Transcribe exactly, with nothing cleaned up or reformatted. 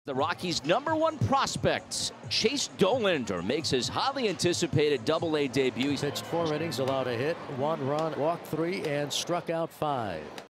The Rockies' number one prospect, Chase Dollander, makes his highly anticipated Double-A debut. Pitched four innings, allowed a hit, one run, walked three, and struck out five.